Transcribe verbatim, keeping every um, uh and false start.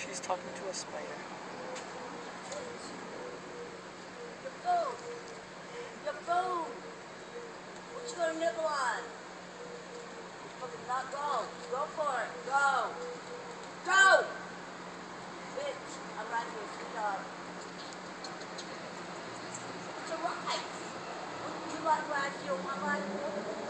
She's talking to a spider. Your food. Your food. What you gonna nibble on? Fucking not go. Go for it. Go. Go! Bitch, I'm right here, sweetheart. It's a rice. You like rice? You don't want rice?